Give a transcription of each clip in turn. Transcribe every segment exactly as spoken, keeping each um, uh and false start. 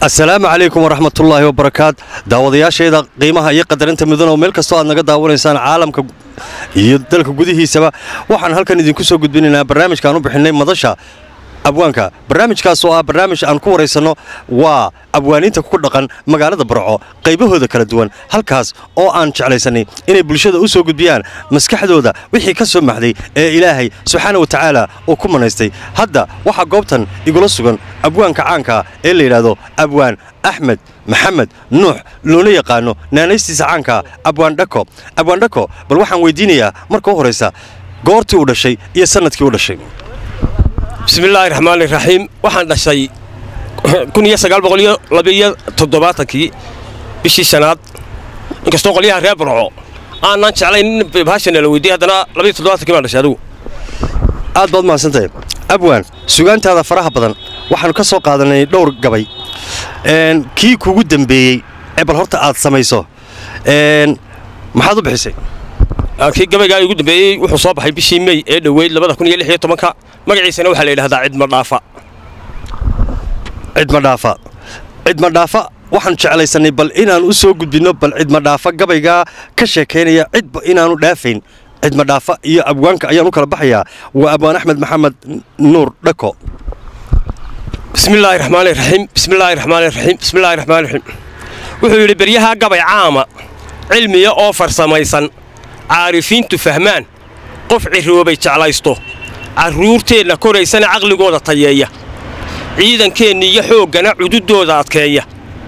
السلام عليكم ورحمة الله وبركاته داودياشي إذا قيمها يقدر أنت مدن وملك استوى نجد داون إنسان عالم ك يدلك جوده سبا وحن هل كان يدين كسو جد بيننا برنامج كانوا بحنين مدشة أبوانكا برنامج كاسوا برنامج أنكور يسنو وأبوانين تكون دقن مقالة برعو قيبه هذا كردوان هل كاس أو أنش على سنة إن بالشدة أسوق بيان مسكح دودا وحي كسو محدي إلهي سبحانه وتعالى وكم نستي هذا واحد قبطن يقول السجن أبوانكا عنكا اللي هذا أبوان أحمد محمد نوح لوني قانو نانيستي سعنكا أبوان دكو أبوان دكو بل وحن ويدينيا مركو هريسا قورتي ولا شيء يا سنتك ولا شيء. بسم الله الرحمن الرحيم waxaan dhashay kun iyo sagaal boqol iyo laba iyo toddobaatan bishii sanaad inkastoo qoliyaha reer Barco aanan jeclayn baashan la weydiiyay hadana laba iyo toddobaatan baan dhashay adigu aad baad ma santahay abwaan suugaantaada faraha badan waxaan ka soo qaadanay dhowr gabay een kii kugu dambeeyay ee bal horta aad samayso een maxaad u bixisay kii gabayga ugu dambeeyay wuxuu soo baxay bishii May ee dhaweyd laba kun iyo lix iyo toban magaciisana waxa la yiraahdaa cid ma dhaafa cid ma dhaafa cid ma dhaafa waxaan jeclaysanay bal inaan u soo gudbino bal cid ma dhaafa gabayga ka sheekeynaya cid inaanu dhaafayn cid ma dhaafa iyo abwaanka ayaan u kala baxayaa waa abwaan Axmed Maxamed Nuur Dhako bismillaahir rahmaanir rahiim bismillaahir rahmaanir rahiim bismillaahir rahmaanir rahiim wuxuu yiri bariyaha gabay caama cilmiga oo farsamaysan caarifiintu fahmaan qof ciroobay jeclaysto caruurteena koreysana aqligooda tayeeya ciidankeena iyo xoogana cududooda adkeeya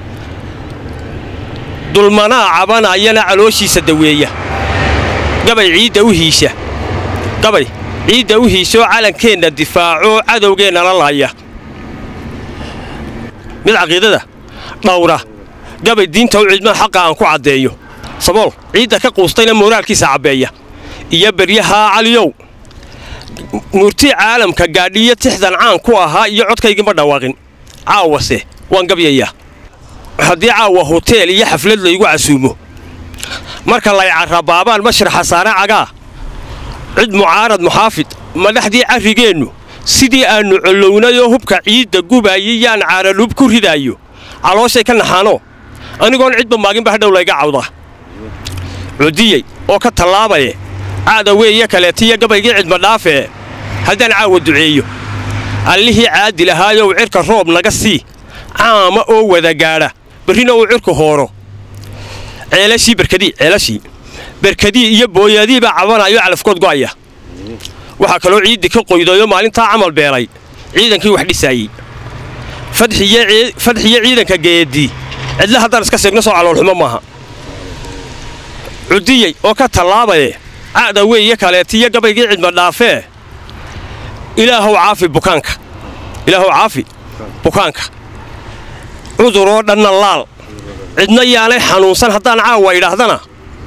dulmana cabanayana calooshiisa daweeya gabay ciida u hiisha gabay ciida u hiisho calankeena difaaco cadowgeena la laaya mid aqeedada dhawra gabay diinta u cidma xaq aan ku cadeeyo sabool ciida ka quustayna moraalkiisa cabeeya iyo bariyaha caliyow murti caalamka gaadhiyo tixdan caan ku ahaa iyo codkayga ma dhawaaqin caawase waan gabyaya hadii caawa hotel iyo xaflad la igu casuumo marka la yarabaabaan mashraxa saara caga cid mucaarad muxaafid madaxdii arigeenu sidii aanu culownayo hubka ciida gubayayaan caaralub ku ridaayo calooshay ka naxaano anigoon cidba maagin ba dhawlayga cawda cudiyay oo ka talaabay aada weeye kale tiya gabayga cid ma dhaafee hadan caawa duceeyo allihii caadi lahaayo cirka roob naga sii caama oo wada gaara barina uu cirku hooro ceelashii barkadii ceelashii barkadii iyo booyadii ba cabanayo calafkood go'aya waxa kale oo ciidi ka qoydayo maalinta amal beelay ciidankii wax dhisayay fadxiye fadxiye ciidanka geedi cidla hadan iska seegna soo calool xumo maaha cudiyay oo ka talaabay aada weeye kale tiya gabayga cid ma dhaafee ilaahu caafi bukaanka ilaahu caafi bukaanka cuduroo dhanna laal cidna yaanay xanuunsan haddaan caawa idhaahdana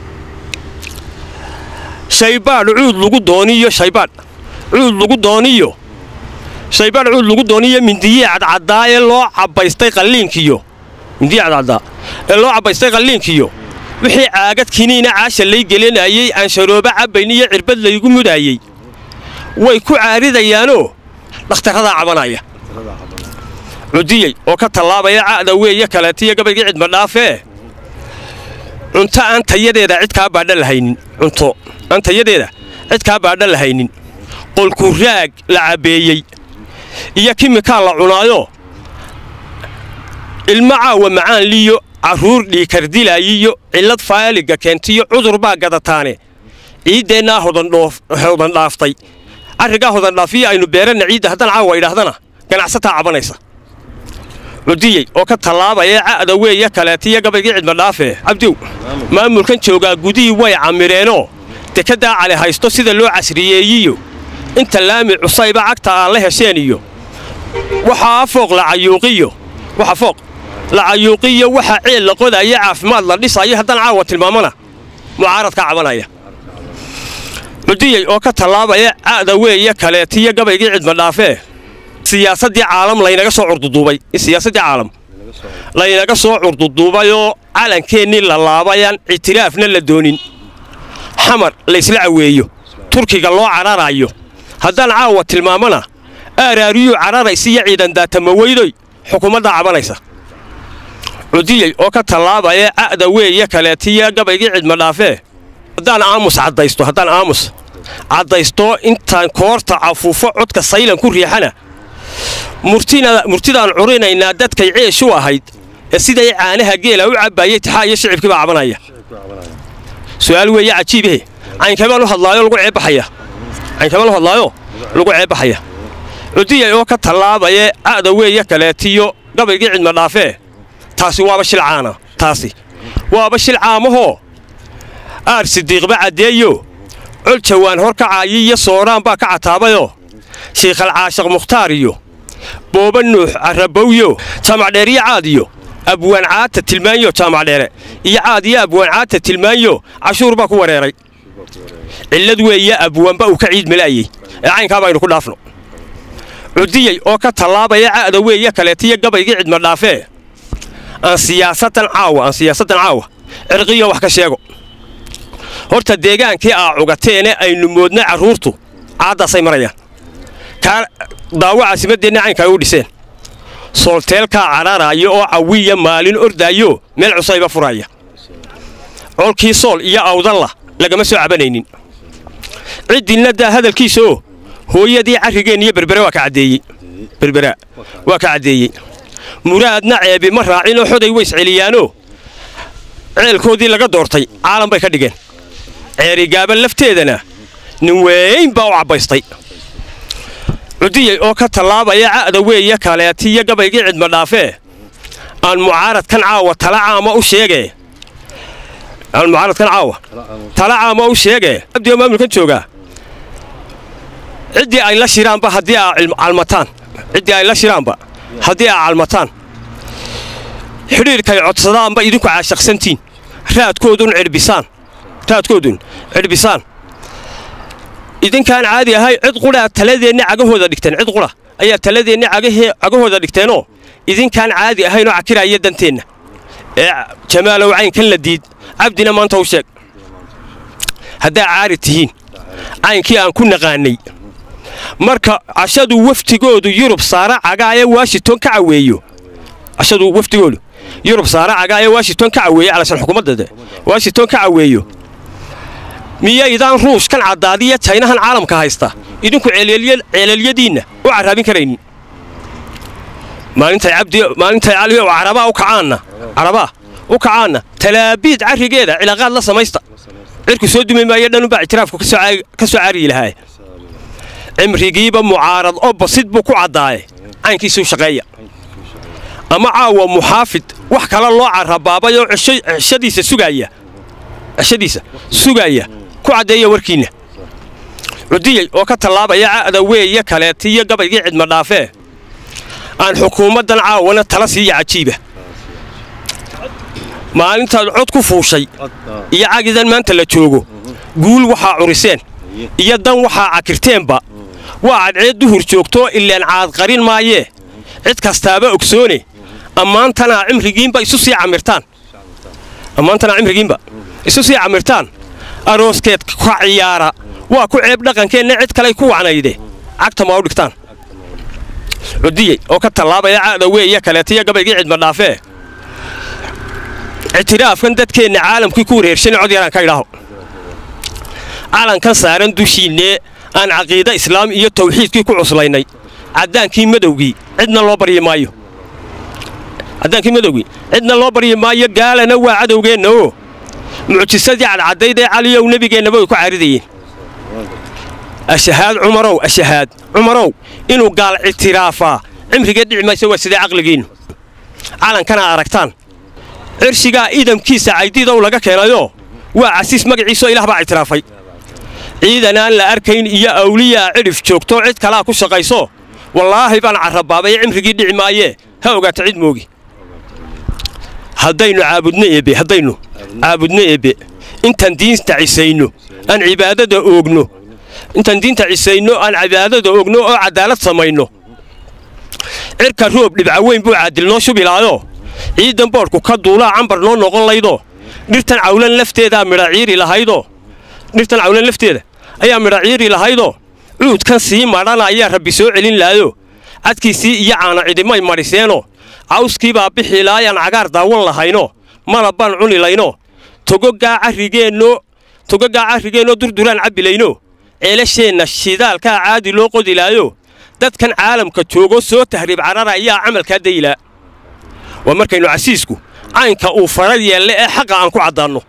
shaybaadh cuud lagu dooniyo shaybaadh cuud lagu dooniyo shaybaadh cuud lagu dooniyo mindiye cadcaddaa ee loo cabaystay qalliinkiyo mindiye cadcaddaa ee loo cabaystay qalliinkiyo wixii caagad kiniina caasha lay gelinayay aan sharooba cabayn iyo cirbad laygu mudayay way ku caaridayaanoo dhakhtarada cabanaya cudiyay oo ka talaabaya aada weeye kale tiya gabayga cid ma dhaafee cunto aan tayadeeda cid ka baadha lahaynin cunto aan tayadeeda cid ka baadha lahaynin qolku raag la cabeeyay iyo kimikaal la cunaayo ilma caawa macaan liyo caruur dhiikar dilaayiyo cilad faaliga keentiyo cudur baa gadataane ciideena hodan dhoof hodan dhaaftay ariga hodan dhaafiyo aynu beerana ciida hadan caawa idhaahdana ganacsataa cabanaysa cudiyay oo ka talaabaya aada weeye kale tiya gabayga cid ma dhaafee abdiw maamulkan jooga gudii way camireenoo dekada cali haysto sida loo casriyeeyiyo inta laami cusayba cagta aan la hesheen iyo waxa fooq la cayuuqiyo waxa fooq la cayuuqiyo waxa ceel la qodaya caafimaad la dhisayo hadan caawa tilmaamana mucaaradka cabanaya cudiyay oo ka talaabaya aada weeye kale tiya gabayga cid ma dhaafee siyaasadii caalam la inaga soo urduduubay siyaasadii caalam la inaga soo urduduubay oo calankeenni la laabayaan itiraafna la doonin xamar la isla caweeyo turkiga loo cararayo hadan caawa tilmaamana aaraariyo cararaysiya ciidan daatama weyday xukuumadda cabanaysa cudiyay oo ka tallaabaya aada weeye kaleetiya gabaygii cidma dhaafee haddaan aamus caddaysto haddaan aamus caddaysto intaan koorta cafuufo codka saylan ku riixana murtidaan curinaynaa dadkay ceeshu ahayd ee siday caanaha geela u cabbaayey taxaa iyo shicibkii baa cabanaya su'aal weeye cajiibahe caynkabaan u hadlaayo lagu ceebbaxaya caynkabaan u hadlaayo lagu ceebbaxaya cudiyay oo ka tallaabaya aada weeye kaleetiyo gabaygii cidma dhaafee taasi waaba shil caana taasi waaba shil caamahoo aar sidiiqba caddeeyo col jawaan hor kacaayi iyo sooraan baa ka cataabayoo shiikhal caashiq mukhtaar iyo booba nuux carrabowyo jaamacdheer iyo caad iyo abwaan caata tilmaanyo jaamacdheere iyo caad iyo abwaan caata tilmaanyo cashuur baa ku wareeray cillad weeye abwaanba uu ka ciid malaayey ee caynkaa baynu ku dhaafno cudiyay oo ka tallaabaya caada weeye kaleetiyo gabaygii cidma dhaafee aan siyaasadan caawa aan siyaasadan caawa cirqiyo wax ka sheego horta deegaankii aa cugateene aynu moodnay carruurtu caaddaasay marayaan kaa daawo caasimaddeenna caynkaa u dhiseen soolteelkaa cadhaaraayo oo cawiya maalin ordaayo meel cusayba furaya colkii sool iyo awdalla lagama soo cabanaynin ciddinna daa hadalkiisa oo hooyadii carrigeen iyo berbera waa ka caddeeyey berbera waa ka caddeeyey muraadna ceebi ma raacinoo xoday ways celiyaanoo ceelkoodii laga doortay caalam bay ka dhigeen ceerigaaban lafteedana nin weyn baa u cabbaystay cudiyay oo ka tallaabaya ca'da weeye kaleetiyo gabaygii cidma dhaafee aan mucaaradkan caawa tala caama u sheegee aan mucaaradkan caawa tala caama u sheegee abdioo maamulkan joogaa ciddii ay la shiraanba haddii aa calmataan ciddii ay la shiraanba haddii aa calmataan xidhiirkay codsadaanba idinku caashaqsantiin raadkoodun cidhbisaan raadkoodun cidhbisaan idinkaan caadi ahay cid qudhaa taladeenna cagahooda dhigteen cid qudha ayaa taladeenna cagahooda dhigteenoo idinkaan caadi ahaynoo cakiraaya danteenna ee jamaalow caynkan la diid cabdina maanta u sheeg haddaa caari tihiin caynkii aan ku naqaannay marka cashadu waftigoodu yurub saara cagaaya washington ka caweeyo cashadu waftigoodu yurub saara cagaaya washington ka caweeyo calashan xukuumadda washington ka caweeyo miyaydaan ruushkan caddaadiya jaynahan caalamka haysta idinku ceeleelyadiinna u carraabin karaynin maalintay cabdi maalintay caliyo carabaa u kacaanna carabaa u kacaanna talaabiid carrigeeda cilaaqaad la samaysta cirku soo dumay maayo dhanunbaa ictiraafku ka soo caariyi lahaa cimrigiiba mucaarad oo basid buu ku caddaaye caynkiisuu shaqeeya ama caawa muxaafid wax kale loo carrabaabayoo ceshadiisa sugaaya ceshadiisa sugaaya ku caddeeya warkiinna cudiyay oo ka tallaabaya ca'da weeye kaleetiyo gabaygii cidma dhaafee aan xukuumaddan caawana tala siiya cajiiba maalintaad cod ku fuushay iyo cagidan maanta la joogo guul waxaa curiseen iyo dan waxaa cakirteenba waa cadceed duhur joogtoo ilaan caad qarin maayee cid kastaaba ogsoone ammaantanaa cimrigiinba isu sii camirtaan ammaantanaa cimrigiinba isu sii camirtaan arooskeed ka ciyaara waa ku ceeb dhaqankeenna cid kaley ku wacnayde cagta ma u dhigtaan cudiyey oo ka tallaabaya ca'da weeye kaleetiyo gabaygii cidma dhaafee ictiraafkan dadkeenna caalamkii ku wareershana cod yaraan ka idhaaho calankan saaran dushiinnee aan caqiida islaam iyo tawxiidkii ku cuslaynay caddaankii madowgii cidna loo baryi maayo caddaankii madowgii cidna loo baryi maayo gaalana waa cadowgeenna oo mucjisadii cadcaddayd ee caliyow nebigeennaba way ku caaridayeen ashahaad cumarow ashahaad cumarow inuu gaal ictiraafaa cimrigee dhici mayso waa sidee caqligiinnu calankana aragtaan cirshigaa idamkiisa caydiidow laga keenayoo waa casiis magaciisoo ilaah baa ictiraafay ciidan aan la arkayn iyo awliyaa cidhif joogtoo cid kalaa ku shaqayso wallaahi baan carrabaabay cimrigii dhici maayee ha ogaata cid moogi haddaynu caabudno eebbe haddaynu caabudno eebbe intaan diinta cisayno aan cibaadada oogno intaan diinta cisayno aan cibaadada oogno oo cadaalad samayno cirka roob dhibca weyn buu caadil noo shubilaayoo ciidan boodhku ka duulaa cambar noo noqon laydoo dhirtan cawlan lafteedaa midha ciiri lahaydoo dhirtan cawlan lafteeda ayaa midha ciiri lahaydoo cuudkan sii madhana ayaa rabbi soo celin lahayo cadkiisii iyo caana cidimay madhiseenoo cawskiibaa bixi laayaan cagaar daawan lahayno malabaan cuni layno togogaa carrigeenno togogaa carrigeenno durduraan cabbilayno ceelasheenna shidaalkaa caadi loo qodilaayo dadkan caalamka joogo soo tahriib carara ayaa camalkaa daylaa waa markaynu casiisku caynka uu farad yeelle ee xaqa aan ku caddaanno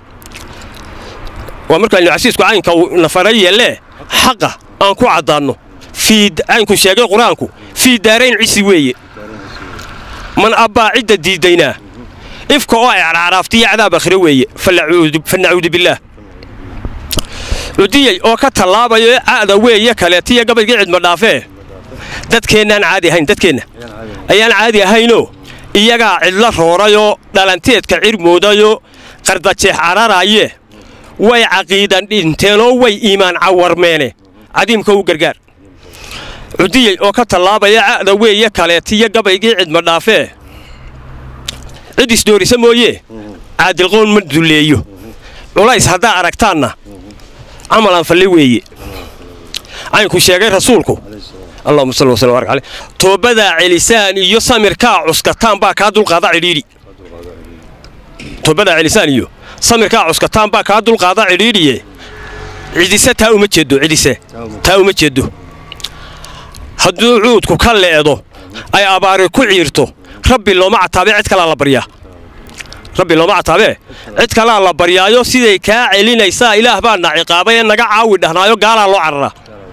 waa markaynu casiisku caynka uu nafarad yeelle xaqa aan ku caddaanno fiid caynku sheegay qur-aanku fii daarayn cisi weeye man abbaa cidda diidaynaa ifka oo ay carcaraaftiyo cadaab akhre weeye fanacuudu billaah cudiyey oo ka tallaabayo caada weeye kaleetiyo gabaygii cidma dhaafee dadkeennaan caadi ahayn dadkeenna ayaan caadi ahaynoo iyagaa cidla roorayoo dhalanteedka cirmoodayoo qardajeex cararaaye way caqiidan dhinteenoo way iimaan cawarmeene cadiimka u gargaar cudiyey oo ka tallaabaya caada weeye kaleetiyo gabaygii cidma dhaafee cid isdoorisa mooyee caadilqoon ma dulleeyo culays haddaa aragtaanna camalaan falle weeye caynku sheegay rasuulku allahumma salli wa sallim wa barik alayh toobadaa celisaan iyo samirkaa cuskataan baa kaa dulqaada cidhiidhi toobadaa celisaan iyo samirkaa cuskataan baa kaa dulqaada cidhiidhiye cidise taa uma jeedo cidise taa uma jeedo hadduu cuudku ka leedo ay abaari ku ciirto rabbi looma cataabee cid kalaa la baryaa rabbi looma cataabee cid kalaa la baryaayo siday kaa celinaysaa ilaah baa na ciqaabay ee naga caawi dhahnaayo gaalaa loo cararaa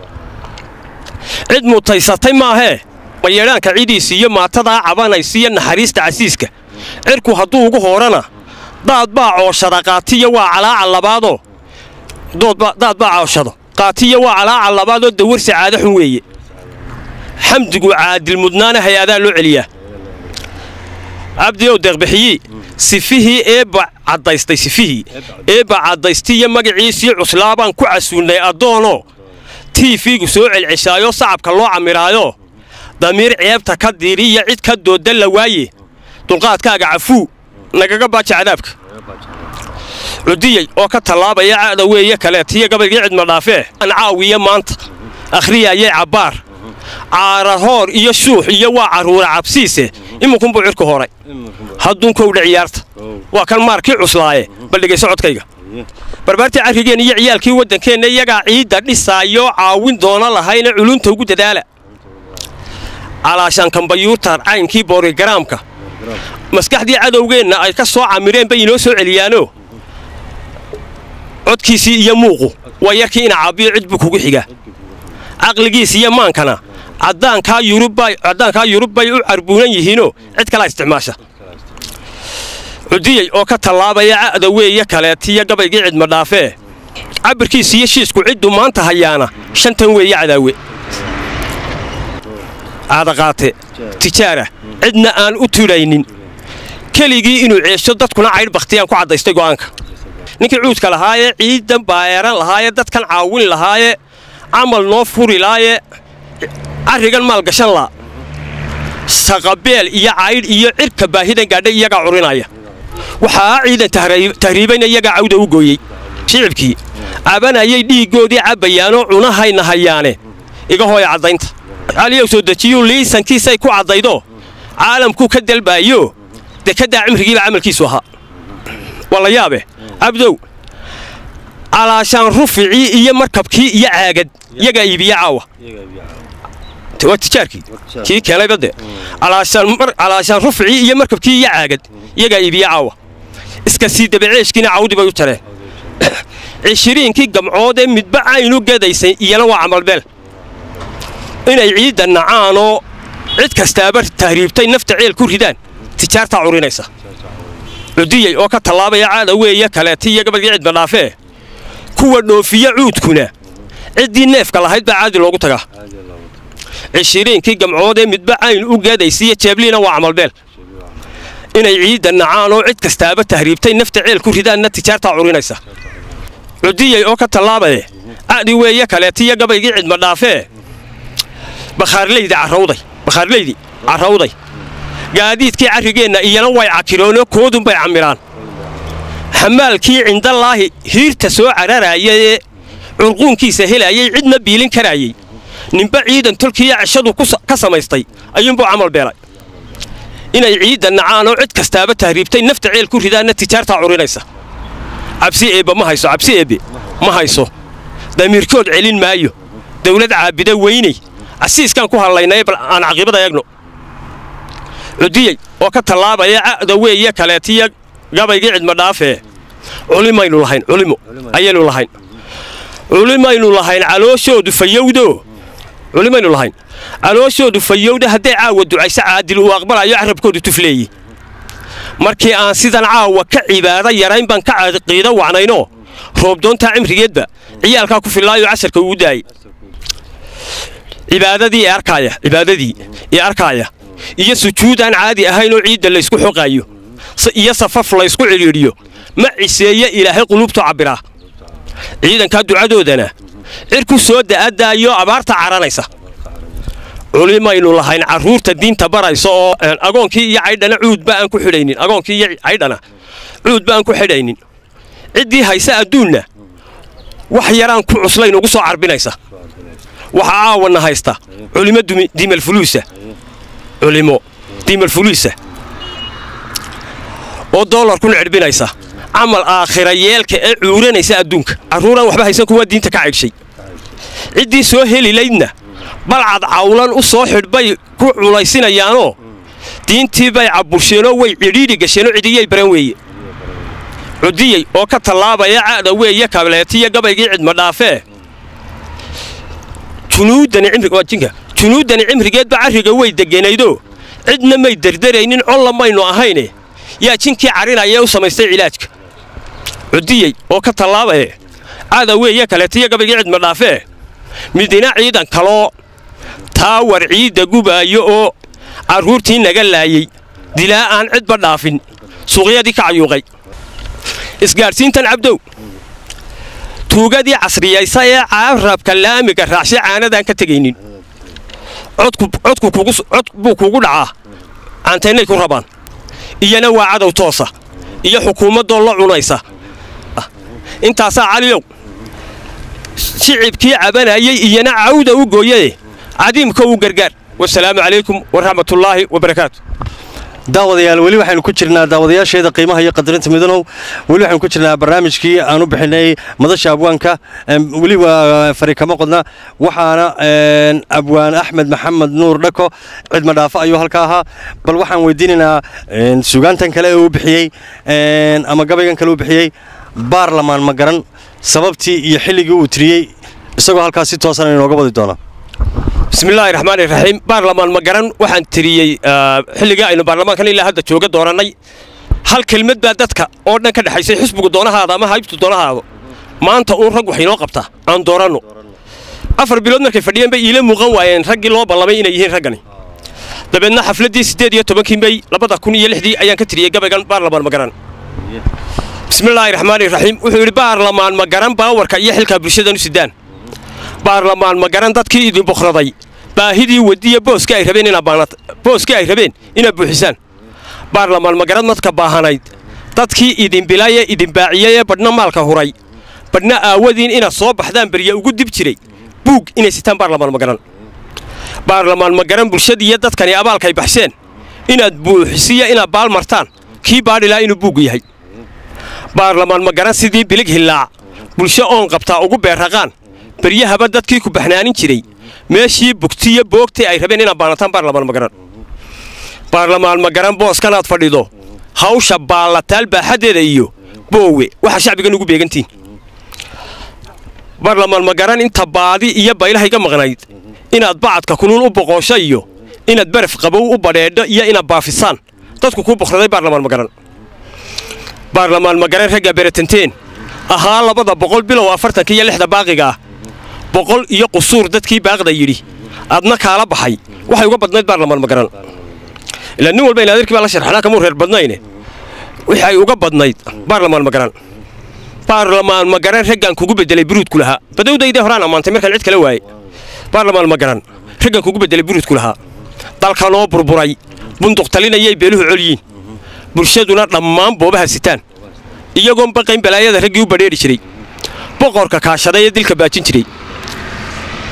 cid mutaysatay maahee mayeedhaanka cidiisi iyo maatadaa cabanaysa iyo naxariista casiiska cirku hadduu ugu hoorana daad baa cooshada qaatiya waa calaaca labaadoo daad baa cooshado qaatiya waa calaaca labaadoo dawarsi caado xun weeye xamdigu caadil mudnaana hay-adaa loo celiyaa cabdiyow deeqbixiyii sifihii eebba caddaystay sifihii eebba caddaystay iyo magaciisii cuslaabaan ku casuunnay addoonoo tiifiigu soo celceshaayo sacabka loo camiraayo damiir ceebta ka diiri iyo cid ka dooda la waaye dulqaadkaaga cafuu nagaga baaja cadaabka cudiyey oo ka tallaabaya caada weeye kaleetiyo gabaygii cidma dhaafee an caawiya maanta akhriyaayay cabbaar caarahoor iyo shuux iyo waa carruura cabsiise iminkunbuu cirku horay hadduunkowdha ciyaarta waa kan maarkii cuslaaye bal dhegayso codkayga barbaartii carrigeen iyo ciyaalkii waddankeenna iyagaa ciidda dhisaayoo caawin doona lahayna culunta ugu dadaala calaashaan kambayuutar caynkii boorigaraamka maskaxdii cadowgeenna ay ka soo camireen bay inoo soo celiyaanoo codkiisii iyo muuqu waa yarkii ina caabbiyo cid buu kugu xigaa caqligiis iyo maankana caddaankaa yurub bay u carbuunan yihiinoo cid kalaa isticmaasha cudiyey oo ka tallaabaya caada weeye kaleetiyo gabaygii cidma dhaafee cabirkiis iyo shiisku cidduu maanta hayaana shantan weeye cadaawe caadaqaate tijaara cidna aan u tudhaynin keligii inuu ceesho dadkuna caydh bakhtiyaan ku caddaystay go'aanka ninkii cuudka lahaayee ciidan baayeeran lahaayee dadkan caawin lahaayee camal noo furi laaye carrigan maalgashan laa saqabeel iyo caydh iyo cirka baahidan gaadhay iyagaa curinaya waxaa ciidan tahriibayna iyagaa cawda u gooyey shicibkii cabanayay dhiiggoodii cabbayaanoo cunahayna hayaane iga hooya caddaynta caliyow soo dejiyuu liisankiisay ku caddaydo caalamkuu ka dalbaayo dekaddaa cimrigiiba camalkiisu ahaa waa la yaabe cabdow calaashaan ruficii iyo markabkii iyo caagad iyagaa iibiya caawa waa tijaarkii kii keenay badde calaashaan ruficii iyo markabkii iyo caagad iyagaa iibiya caawa iska sii dabaceeshkiina cawdi bay u jareen cishiriinkii gamcoodee midba caynu gadaysay iyana waa camalbeel inay ciidda nacaanoo cid kastaaba tahriibtay nafta ceel ku ridaan tijaartaa curinaysa cudiyey oo ka tallaabaya caada weeye kaleetiyo gabaygii cidma dhaafee kuwa dhoofiya cuudkuna ciddii neefka lahayd baa caadi loogu tagaa cishiriinkii gamcoodee midba cayn u gadaysiiyo jeebliina waa camalbeel inay ciidda nacaanoo cid kastaaba tahriibtay nafta ceel ku ridaanna tijaartaa curinaysa cudiyey oo ka tallaabaye caadi weeye kaleetiyo gabaygii cidma dhaafee bakhaarleydi carrawday bakhaarleydi carrawday gaadiidkii carrigeenna iyana way cakiroonoo koodunbay camiraan xamaalkii cindallaahi hiirta soo cararaayee curquunkiisa helaayay cidna biilin karaayey ninba ciidan tolkiiyo ceshadu ka samaystay ayuunbuu camal beelay inay ciidda nacaan oo cid kastaaba tahriibtay nafta ceel ku ridaana tijaartaa curinaysa cabsi eebba ma hayso cabsi eebbe ma hayso damiirkood celin maayo dawlad caabida weynay asiiskan ku hadlaynay bal aan caqiibada eegno cudiyay oo ka tallaabaya caada weeye kaleetiya gabaygii cidma dhaafee culimaynu lahayn culimo ayaynu lahayn culimaynu lahayn calooshoodu fayowdo culimaynu lahayn calooshoodu fayowda hadday caawa ducaysa caadil uu aqbalayo carabkoodu tufleeyey markii aan sidan caawa ka cibaado yarayn baan ka caqiido wacnayno roobdoontaa cimrigeedba ciyaalkaa ku filaayo casharka ugu daayay cibaadadii ee arkaaya cibaadadii ee arkaaya iyo sujuudaan caadi ahayn oo ciidda la isku xoqaayo iyo safaf la isku ciriiriyo ma ciseeye ilaahay qulubtu cabiraa ciidanka ducadoodana cirku soo da'adaayo abaarta caranaysa culimaynu lahayn caruurta diinta barayso oo agoonkii iyo caydhana cuudba aan ku xidhaynin agoonkii iyo caydhana cuudba aan ku xidhaynin ciddii haysa adduunna wax yaraan ku cuslayn ugu soo carbinaysa waxa aawana haysta culimo diimal fuluusa culimo diimal fuluusa oo dollar ku cirbinaysa amal aakhira yeelka ee cuuranaysa adduunka caruuran waxba haysan kuwa diinta ka cigshay ciddii soo heli laydna balcad cawlan u soo xidhbay ku culaysinayaan diintii bay cabursheenoo way cidhiidhi gasheenoo cidiyay baran weeye cudiyay oo ka tallaabaya caada weeye kableetiya gabaygii cidma dhaafee junuudani cimriga waa jinka junuudani cimrigeedba carriga way deganaydo cidna may dardaraynin colla maynu ahayne yaa jinkii carinaya u samaystay cilaajka cudiyay oo ka tallaabaya caada weeye kaleetiya gabaygii cidma dhaafee midina ciidan kaloo taawar ciidda gubaayo oo carruurtii naga laayay dilaa aan cidba dhaafin suuqyadii ka cayuuqay isgaadhsiintan cabdow tuugadii casriyaysa ee carabka laamiga raacshe caanadaan ka tegaynin codku buu kugu dhacaa caantaynay ku rabaan iyana waa cadow toosa iyo xukuumaddoo la cunaysa intaasaa caliyow shicibkii cabanayay iyana cawda u gooyaye cadiimka u gargaar wasalaamu calaykum waraxmatullaahi wabarakaatu daawadayaal weli waxaynu ku jirnaa daawadayaasheeda qiimaha iyo qadarinta midanow weli waxaynu ku jirnaa barnaamijkii aanu bixinay madasha abwaanka weli waa fari kama qodna waxaana abwaan axmed maxamed nuur dhako cidma dhaafo ayuu halka ahaa bal waxaan weydiinaynaa sugaantan kale ee uu bixiyey ama gabaygan kale uu bixiyey baarlamaan ma garan sababtii iyo xilligii uu tiriyey isagoo halkaas si toosan inooga wadi doona bismillaahi raxmaani raxiim baarlamaan ma garan waxaan tiriyey xilliga aynu baarlamaankan ilaa hadda jooga doonannay hal kelmad baa dadka oo dhan ka dhexaysay xisbigu doonahaada ama haybtu doonahaado maanta uun rag wax inoo qabtaa aan dooranno afar bilood markay fadhiyeen bay iila muuqan waayeen raggii loo ballamay inay yihiin raggani dabeedna xafladdii siddeed iyo tobankii may labada kun iyo lixdii ayaan ka tiriyey gabaygan baarlamaan ma garan bismillaahi raxmaani raxiim wuxuu yidhi baarlamaan ma garan baawarka iyo xilkaa bulshadan u sidaan baarlamaan ma garan dadkii idin boqraday baahidii wadiya booska ay rabeen inaad baanat booska ay rabeen inaad buuxisaan baarlamaan ma garan dadka baahanayd dadkii idin bilaaye idin baaciyay ee badhna maalka huray badhna aawadiin inaad soo baxdaan beriya ugu dib jiray buug inay sitaan baarlamaan ma garan baarlamaan ma garan bulshadiiyo dadkani abaalkay baxseen inaad buuxisiya inaad baal martaan kii baadhilaa inuu buug yahay baarlamaan ma garan sidii bilig hillaac bulsho oon qabtaa ugu beerraqaan beryahaba dadkii ku baxnaanin jiray meeshii bugtiyo boogtay ay rabeen inaad baanataan baarlamaan ma garan baarlamaan ma garan booskanaad fadhido hawsha baallataal baaxaddeeda iyo boowe waxa shacbigan ugu beegantiin baarlamaan ma garan inta baadi iyo baylahayga maqnayd inaad bacadka kulul u boqoosho iyo inaad baraf qabow u badheedho iyo inaad baafisaan dadku kuu boqraday baarlamaan ma garan baarlamaan ma garan ragga beratanteen ahaa labada boqol bilow afartanka iyo lixda baaqiga ah boqol iyo qusuur dadkii baaqda yidhi adna kaala baxay waxay uga badnayd baarlamaan ma garan ilaa nin walba inaadirkii baa la sharxanaa kamuu reer badnayne waxay uga badnayd baarlamaan ma garan baarlamaan ma garan raggaan kugu beddelay buruudku lahaa badowdayda horaan ammaantay markaan cid kala waayey baarlamaan ma garan raggaan kugu beddelay buruudku lahaa dalkanoo burburay bunduq talinayay beeluhu colyiin bulshaduna dhammaan boobaha sitaan iyagoon baqayn balaayada raggii u badheeri jiray boqorka kaashaday ee dilka baajin jiray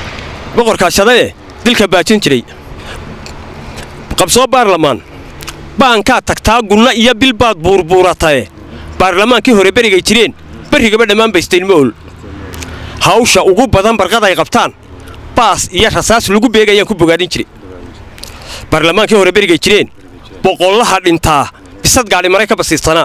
boqorka kaashaday ee dilka baajin jiray qabsoo baarlamaan baankaa tagtaa gunna iyo bilbaad buurbuuratae baarlamaankii hore berigay jireen berrigaba dhammaan baysteen ma ol hawsha ugu badan barqad ay qabtaan baas iyo rasaas lagu beegayaan ku bogaadhin jiray baarlamaankii hore berigay jireen boqollaha dhintaa bisad gaadhi maray ka basiirsanaa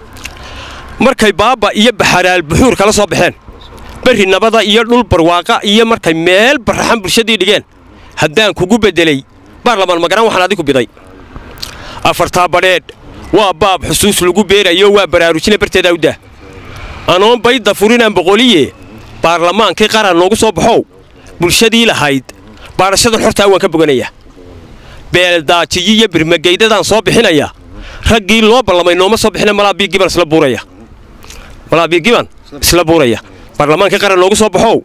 markay baaba iyo baxaraal buxuur kala soo baxeen berri nabada iyo dhul barwaaqa iyo markay meel barraxan bulshadii dhigeen haddaan kugu beddelay baarlamaan magaran waxaan adigu biday afartaa badheedh waa baab xusuus lagu beerayo waa baraarujina barteeda u dah anoon bayda furinaan boqoliye baarlamaankii qaran noogu soo baxow bulshadii lahayd baadhashadan xortaa waan ka boganaya beeldaajiyi iyo birmageydadaan soo bixinaya raggii loo ballamay nooma soo bixina malaabii giban isla buuraya malaabii giban isla buuraya baarlamaankii qaran noogu soo baxow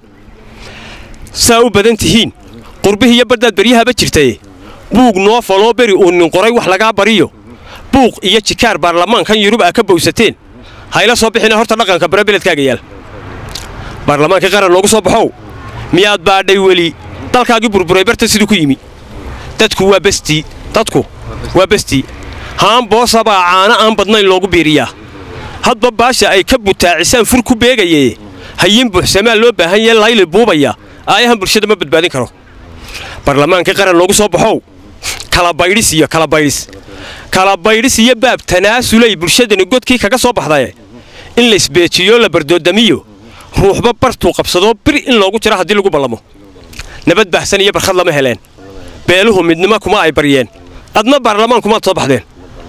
saa u badan tihiin qurbihii iyo baddaad baryahaba jirtay buug noo faloo beri uu nin qoray wax lagaa bariyo buuq iyo jikaar baarlamaankan yurub aa ka bowsateen hayla soo bixina horta dhaqanka bare beledkaaga yaal baarlamaankii qaran noogu soo baxow miyaad baadhay weli dalkaagii burburay barta siduu ku yimi dadku waa bestii dadku waa bestii haan boosabaa caana aan badnayn loogu biiriyaa hadba baasha ay ka butaacisaan fur ku beegayee hayin buuxsamaa loo baahan yahe layli buubaya aayahan bulshada ma badbaadin karo baarlamaankii qaran noogu soo baxow kala baydhis iyo kala baydhis kala baydhis iyo baab tanaasulay bulshadani godkii kaga soo baxdaye in la isbeejiyo la bardoodamiyo ruuxba bartuu qabsado bir in loogu jiro haddii lagu ballamo nabad baahsan iyo barkhad lama heleen beeluhu midnimo kuma ay baryeen adna baarlamaankumaad soo baxdeen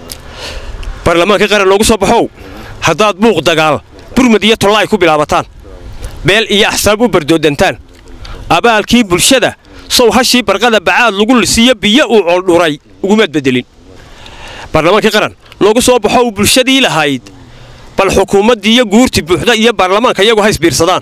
baarlamaankii qaran noogu soo baxow haddaad buuq dagaal burmad iyo tolla ay ku bilaabataan beel iyo axsaab u bardoodantaan abaalkii bulshada sow hashii barqada bacaad lagu lisiiyo biyo uu cooldhuray ugumaad beddelin baarlamaankii qaran noogu soo baxow bulshadii lahayd bal xukuumaddii iyo guurti buuxda iyo baarlamaanka iyagu ha isbiirsadaan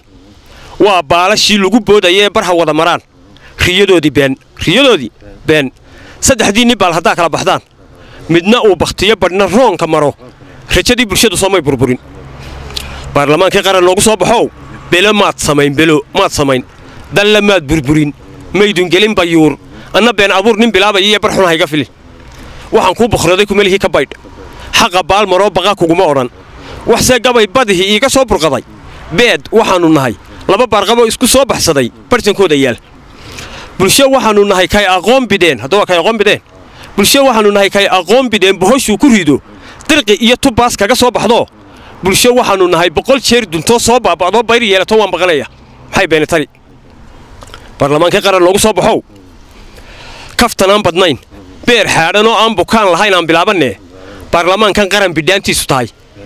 waa baalashii lagu boodaya ee barha wada maraan riyadoodii been riyadoodii been saddexdii nin baal haddaa kala baxdaan midna uu bakhtiyo badhna roonka maro rajadii bulshadu soomay burburin baarlamaankii qaran noogu soo baxow belo maad samayn belo maad samayn dalla maad burburin maydun gelin bayuur anna been abuur nin bilaabaya iyo barxun hayga filin waxaan kuu boqraday kumelihii ka baydh xaqa baalmaroo baqa kuguma odhan waxse gabay badihii iiga soo burqaday beed waxaannu nahay laba baarqaboo isku soo baxsaday bartankooda yaal bulsho waxaannu nahay kay aqoon bideen haddaba kay aqoon bideen bulsho waxaannu nahay kay aqoon bideen bohoshuu ku rido dirqi iyo tubbaas kaga soo baxdo bulsho waxaannu nahay boqol jeer duntoo soo baaba'doo bayr yeelato waan baqanaya maxay beeni tari baarlamaankii qaran noogu soo baxow kaftan aan badnayn beer xaadhan oo aan bukaan lahayn aan bilaabanne baarlamaankan qaran bidhaantiisu tahay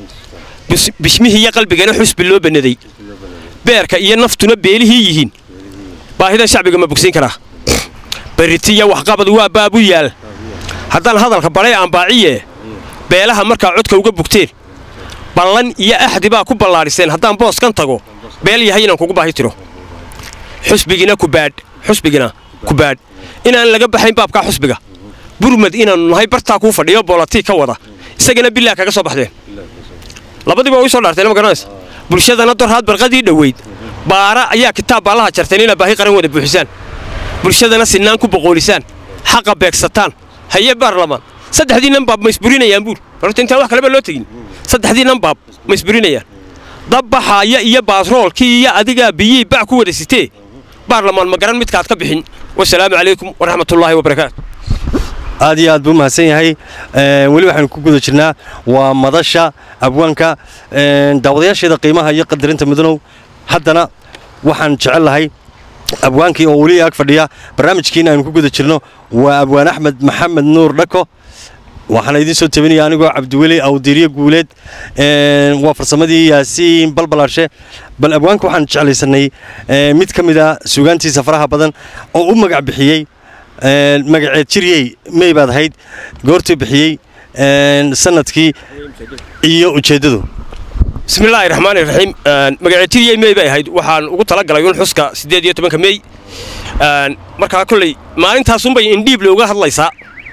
bishmihii iyo qalbigana xusbi loo bannaday beerka iyo naftuna beelihii yihiin baahidan shacbiga ma bogsiin karaa barritiya waxqabad waa baabu yaal haddaan hadalka badhay aan baaciye beelaha markaa codka uga bugteen ballan iyo axdi baa ku ballaadhiseen haddaan booskan tago beel yahay inaan kugu baahi tiro xusbigina ku baadh xusbigina ku baadh inaan laga baxayn baabkaa xusbiga burmad inaannu nahay bartaa kuu fadhiyo boolatii ka wada isagana bilaa kaga soo baxdeen labadiiba way soo dhaarteen ma garanaysa bulshadana dorhaad barqadii dhoweyd baara ayaa kitaab baallaha jarteen inaad baahi qaran wada buuxisaan bulshadana sinaan ku boqoolisaan xaqa beegsataan haye baarlamaan saddexdii nambaab ma isburinayaan buur horta intaan wax kaleba loo tegin saddexdii nambaab ma isburinayaan dabbaxaaya iyo baasroolkii iyo adigaa biyii bac ku wada sitee baarlamaan ma garan midkaad ka bixin wasalaamu calaykum waraxmatullaahi wabarakaatu aad iyo aad buu mahadsan yahay weli waxaanu ku guda jirnaa waa madasha abwaanka daawadayaasheeda qiimaha iyo qadarinta mudanow haddana waxaan jecel lahay abwaankii oo weli ag fadhiya barnaamijkiina aynu ku guda jirno waa abwaan axmed maxamed nuur dhako waxaan idiin soo tabinaya anigoo cabdiweli awdiiriye guuleed waa farsamadii yaasiin balbalaarshe bal abwaanka waxaan jeclaysanay mid ka mid a suugaantiisa faraha badan oo u magac bixiyey magaceed jiryey may baad ahayd goortuu bixiyey sanadkii iyo ujeeddadu bismillaahi raxmaani raxiim magaceed jiryey may bay ahayd waxaan ugu talagalay un xuska siddeed iyo tobanka mey markaa kolley maalintaasunbay indhiib looga hadlaysaa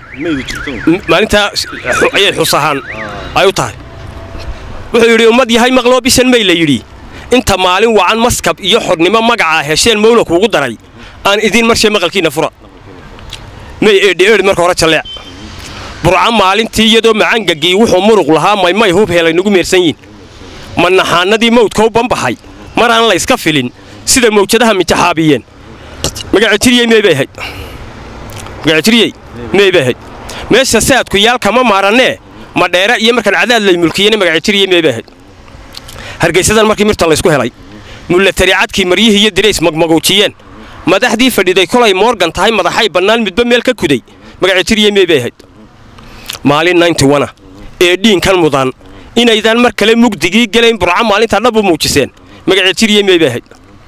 maalintaa ayay xus ahaan ay u tahay wuxuu yidhi ummad yahay maqloo bishan may la yidhi inta maalin wacan maskab iyo xornimo magacaa hesheen mawla kuugu daray aan idiin marshee maqalkiinna fura may eedhi eedhi marka hore jalleec burca maalintii iyadoo macangagii wuxuu muruq lahaa maymay hub helay nagu meersan yiin manaxaanadii mawdka u banbaxay mar aan la iska filin sida mawjadaha mijaxaabiyeen magacatiriyey meebay ahayd magacatiriyey meebay ahayd meesha saadku yaalka ma maaranee ma dheera iyo markan cadaad lay mulkiyeen magacatiriyey meebay ahayd hargeysadan markii mirta la isku helay mulatari cadkii maryihii iyo direys magmagoojiyeen madaxdii fadhiday kolay Morgan tahay madaxay bannaan midba meel ka kuday magacatiriyey meebay ahayd maalin ninety-one ee dhiinkan mudan inaydan mar kale mugdigii galeen burca maalinta dhab u muujiseen magacatiriyey meebay ahayd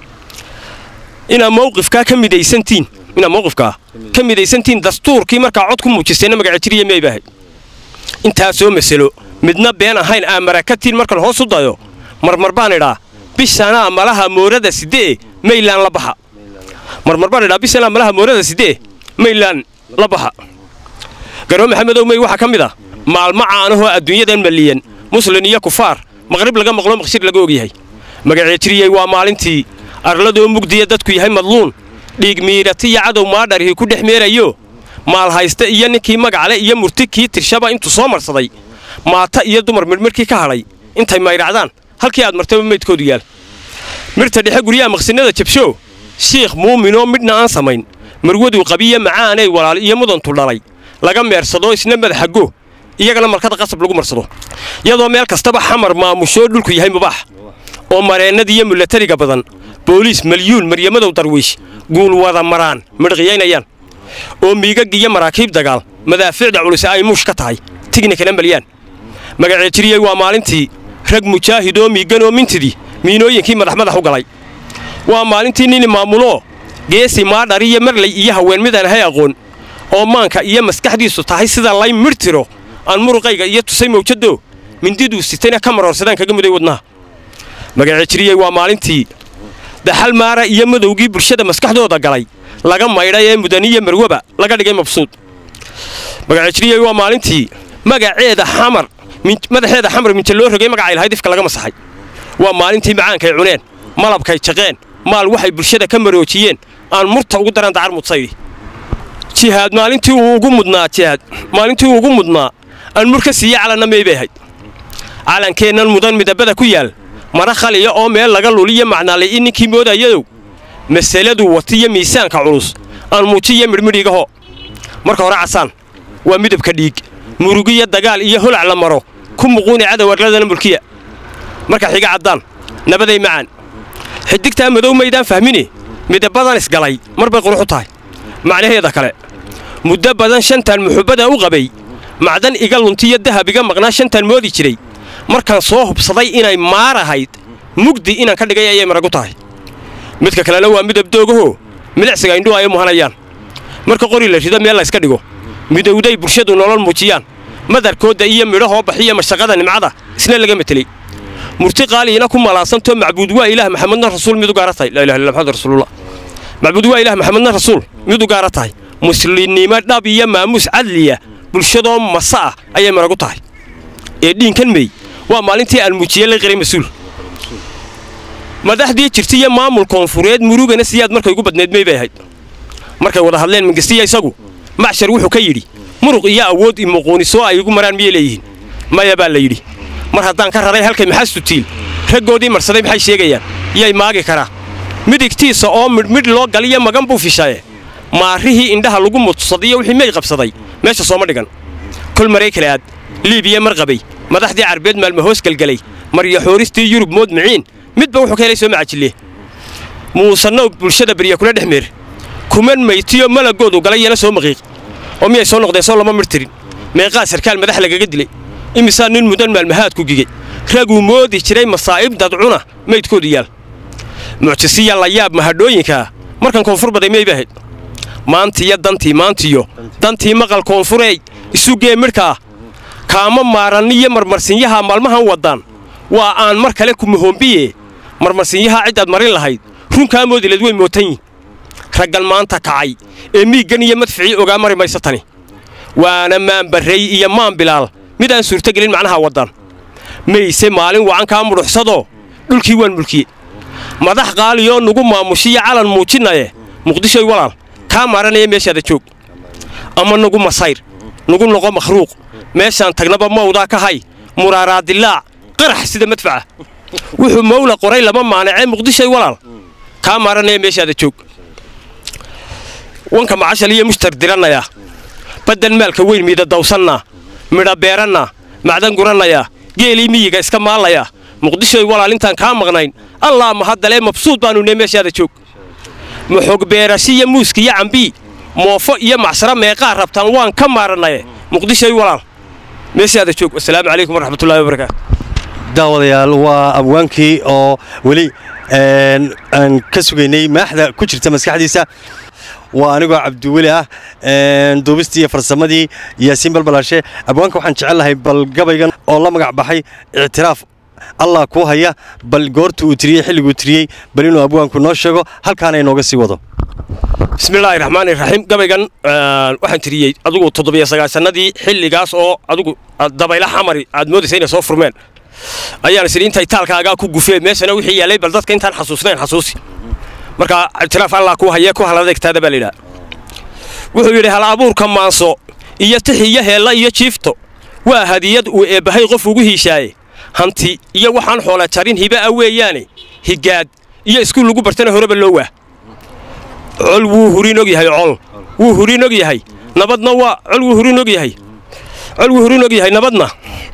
ina mowqifka ka midaysantiin ina mowqifka ka midaysantiin dastuurkii markaa cod ku muujiseen magacatiriyey meebay ahayd inta soo masalo midna been ahayn amarakatiin markan hoos u dayo marmar baan idhaa bishana malaha moorada sidee maylaan la baxa marmar baan idhaa bishana malaha moorada sidee maylaan la baxa garo maxamedow may waxa kamid ah maalmo caanaho adduunyadan maliyan muslim iyo kufaar maqrib laga maqlo maqshir laga ogyahay magacatiriyey waa maalintii arladoo mugdiya dadku yahay madluun dhiig miirati iyo cadow maadharihi ku dhex meerayo maal haysta iyo ninkii magacle iyo murtikii tirshaba intuu soo marsaday maata iyo dumar midmarkii ka hadhay intay mayracdaan halkii aad martay meydkoodu yaal mirta dhexe guriyaha maqsinada jabsho sheekh muuminoo midna aan samayn marwadu qabiye macaanay walaal iyo mudantu dhalay laga meersado isna madaxago iyagana markada qasab lagu marsado iyadoo meel kastaba xamar maamusho dhulku yahay mubaax oo mareenada iyo milatariga badan booliis milyuun maryamadow darwiish guul wada maraan midqiyeynayaan oo miigag iyo maraakiib dagaal madaaficda culus ay muush ka tahay tignikana maliyaan magacatiriyey waa maalintii rag mujaahid oo miigan oo mintidii miinooyinkii madax madax u galay waa maalintii nin maamulo geesi maadhari iyo marlay iyo haween midaan hay aqoon oo maanka iyo maskaxdiisu tahay sida lay mirtiro aan muruqayga iyo tusay mawjado mindidu sitayna ka marorsadaan kaga muday wadnaha magacatiriyey waa maalintii daxal maara iyo madowgii bulshada maskaxdooda galay laga maydhay ee mudaniye marwaba laga dhigay mabsuud magacatiriyey waa maalintii magaceeda xamar madaxeeda xamar minta loo rogay magacay lahayd ifka laga masaxay waa maalintii macaanka ay cuneen malabkay jaqeen maal waxay bulshada ka maroojiyeen aan murta ugu daran dacar mudsaydi jihaad maalintii uu ugu mudnaa jihaad maalintii uu ugu mudnaa aan murka siiya calanna meebay ahayd calankeennan mudan midabada ku yaal mara khaliya oo meel laga luliyo macnaalay in ninkii moodayadow masaladu watiyo miisaanka culus aan muujiyo midhmidhigaho marka hore casaan waa midabka dhiig murugiya dagaal iyo holac la maro ku muquuni cadow arladana mulkiya marka xiga caddaan nabaday macaan xidigtaa madow maydaan fahmini midabadan isgalay mar bay qurux u tahay macnaheeda kale muddo badan shantan muxubbada u qabay macdan iga luntiyo dahab iga maqnaa shantan moodi jiray markaan soo hubsaday inay maar ahayd mugdi inaan ka dhigay ayay maragu tahay midka kalena waa midab doogaho milicsiga indhuhu ay muhanayaan marka qori la rido meel la iska dhigo midowday bulshadu nolol muujiyaan madarkooda iyo midhahoo baxiya mashaqada nimcada isna laga metelay murti qaaliina ku malaansantoo macbuud waa ilaah maxamedna rasuul mid u gaara tahay laa ilaha illa muxamad rasuulullah macbuud waa ilaah maxamedna rasuul mid u gaara tahay muslimnimo dhab iyo maamuus cadliya bulshadoo masa ah ayay maragu tahay ee dhiinkan meey waa maalintii aan muujiyey la qiray mas-uul madaxdii jirtay iyo maamul koonfureed murugana siyaad markay ugu badneed meey bay ahayd markay wada hadleen mingistiya isagu macshar wuxuu ka yidhi muruq iyo awood imuquunisoo ay igu maraan miyay leeyihiin maya baa la yidhi mar haddaan ka raray halkay maxaastu tiil raggoodii marsaday maxay sheegayaan yay maagi karaa midigtiisa oo midhmidh loo galiyo magan buu fishaye maarihii indhaha lagu mudsadiyo wixii may qabsaday meesha sooma dhigan kol maray kale aad liibiya marqabay madaxdii carbeed maalma hoos galgalay marya xooristii yurub mood miciin midba wuxuu ka helay soo macajille muusannow bulshada beriya kula dhex meer kuman maytiyo malagoodu galay yana soo maqiiq oo miyay soo noqdeen soo lama mirtirin meeqaa sarkaal madax lagaga dilay imisaa nin mudan maalmahaad ku gigay raguu moodi jiray masaa'ib dadcuna maydkoodu yaal mucjisiya la yaab mahadhooyinkaa markan koonfur baday miyay bahayd maantiyo dantii maantiyo dantii maqal koonfureey isugee midhkaa kaama maaranniyo marmarsinyaha maalmahan waddaan waa aan mar kale ku mahoombiye marmarsinyaha ciddaad marin lahayd runkaa moodileed way mootan yihin raggan maanta kacay ee miiggan iyo madficii ogaa mari mayso tani waana maan barray iyo maan bilaal mid aan suurtogelin macnaha waddaan mayse maalin wacankaa mudhuxsadoo dhulkii waan mulkiye madax qaaliyoo nugu maamushiyo calan muujinaye muqdishoy walaal kaa maaranaya meeshaada joog ama nugu masayr nugu noqo makhruuq meeshaan tagnaba mawdaa ka hay muraaraa dilaac qarax sida madfaca wuxuu mawla qoray lama maanacee muqdishay walaal kaa maaranaya meeshaada joog wanka macashal iyo mushtar diranaya baddan maalka weyn miida dawsannaa midha beerannaa macdan gurannaya geelii miyiga iska maalaya muqdishay walaal intaan kaa maqnayn allah ma haddalee mabsuud baanu nee meeshaada joog maxog beerashi iyo muuski iyo cambii moofo iyo macsara meeqaa rabtaan waan ka maaranaye muqdishay walaal meeshaada joog assalaamu calaykum waraxmatullaahi wabarakaatu daawadayaal waa abwaankii oo weli aan ka sugaynay maaxda ku jirta maskaxdiisa waa anigoo cabdiweli ah duubistii iyo farsamadii yaasiin balbalaashe abwaanka waxaan jecel lahay bal gabaygan oo la magac baxay ictiraaf allah kuu haya bal goorta uu tiriyey xilliguu tiriyey bal inuu abwaanku noo sheego halkaana inooga sii wado bismillaahi raxmaani raxiim gabaygan waxaan tiriyey adigu toddobiyo sagaashanadii xilligaas oo adigu dabayla xamari aad moodaysa inay soo furmeen ayaan isiri intay taalkaagaa ku gufeen meeshana wixii yaalay bal dadka intaan xasuusnayn xasuusi marka ictiraaf allah kuu haya ku haladeegtaada baa layidhaha wuxuu yidhi hal abuurka maanso iyo tixi iyo heella iyo jiifto waa hadiyad uu eebbahay qof ugu hiishaaye hanti iyo waxaan xoola jarin hiba a weeyaane higaad iyo iskuul lagu bartana horeba loo waa col wuu hurin og yahay col wuu hurin og yahay nabadna waa col wuu hurin og yahay col wuu hurin og yahay nabadna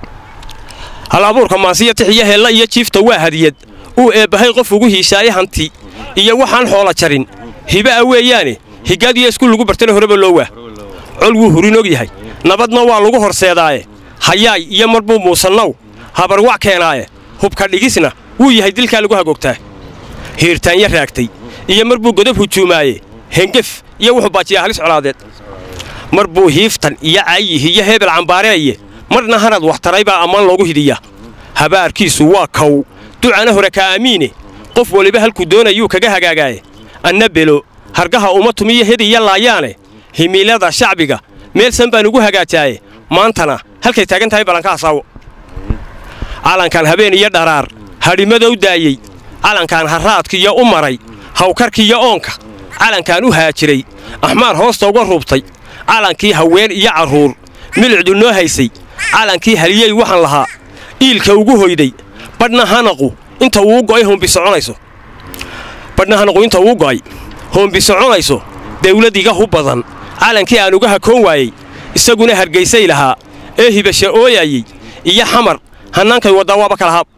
hal abuurka maansiyo tix iyo heella iyo jiifto waa hadiyad uu eebbahay qof ugu hiishaaye hanti iyo waxaan xoola jarin hiba a weeyaane higaad iyo iskuul lagu bartana horeba loo waa col wuu hurin og yahay nabadna waa lagu horseedaaye hayaay iyo marbuu muusannow habarwac keenaaye hubka dhigisna wuu yahay dilkaa lagu hagoogtaa hiirtaanya raagtay iyo marbuu godob hujuumaaye hengef iyo wuxuu baajiyaa halis colaadeed marbuu hiiftan iyo caayihi iyo hebel cambaareeye marna hanad waxtaray baa ammaan loogu hidiyaa habaarkiisu waa kow ducana hore ka aamiine qof waliba halkuu doonayuu kaga hagaagaaye anna belo hargaha uma tumiyo hedi iyo laayaane himiilada shacbiga meelsan baan ugu hagaajaaye maantana halkay taagan tahay ballanka hasaawo calankan habeen iyo dharaar hadhimadow daayey calankan harraadkiiyo u maray hawkarkiiyo oonka calankan u haajiray axmaar hoosta uga ruubtay calankii haween iyo carruur milicdu noo haysay calankii haliyey waxaan lahaa iilka ugu hoyday badhna hanaqu inta uu go'ay hoombi soconayso badhna hanaqu inta uu go'ay hoombi soconayso dawladiga hu badan calankii aan uga hakoon waayey isaguna hargaysay lahaa ee hibasha ooyayey iyo xamar hannaankay waddaa waaba kala hab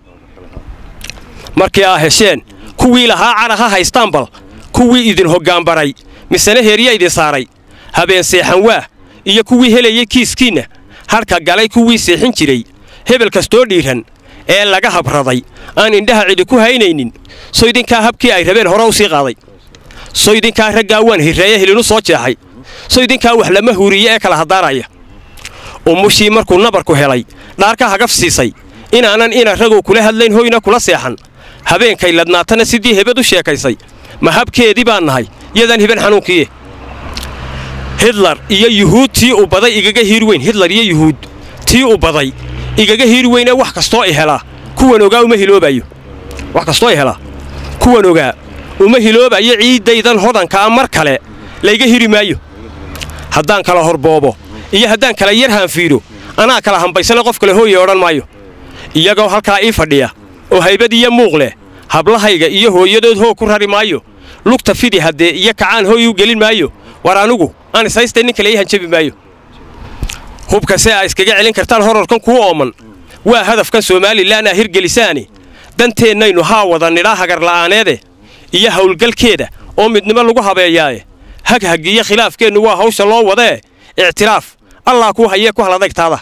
markii aa hesheen kuwii lahaa cara ha haystaan bal kuwii idin hoggaanbaray misena heerya idin saaray habeen seexan waa iyo kuwii helayey kiiskiinna hadhka galay kuwii seexin jiray hebel kastoo dhiiran ee laga habraday aan indhaha cidi ku haynaynin so idinkaa habkii ay rabeen hore u sii qaaday so idinkaa raggaa waan hirreeye hilinu soo jeexay so idinkaa wax lama huuriye ee kala haddaaraya umushii markuu nabarku helay dhaarka hagaf siisay inaanan ina ragow kula hadlayn hoyna kula seexan habeenkay ladnaatana sidii hebad u sheekaysay ma habkeedii baan nahay yadaan hiban xanuunkiiye hitler iyo yuhuud tii u baday igaga hiir weyn hitler iyo yuhuud tii u baday igaga hiir weyn ee wax kastoo i helaa kuwan ogaa uma hiloobayo wax kastoo i helaa kuwan ogaa uma hiloobayo ciiddaydan hodankaa mar kale layga hiri maayo haddaan kala horboobo iyo haddaan kala yar haanfiidho anaa kala hambaysana qof kale hooye odhan maayo iyagoo halkaa ii fadhiya oo haybad iyo muuq leh hablahayga iyo hooyadood hoog ku rari maayo lugta fidi haddee iyo kacaan hooy u gelin maayo war anugu aan ishaystay nin kale ii hanjabi maayo hubka see aa iskaga celin kartaan horarkan kuu ooman waa hadafkan somalilan aa hirgelisaani danteennaynu haa wada nidhaa hagarla'aaneede iyo hawlgalkeeda oo midnimo lagu habeeyaaye haghag iyo khilaafkeennu waa hawsha loo wadee ictiraaf allah kuu hayee ku haladegtaada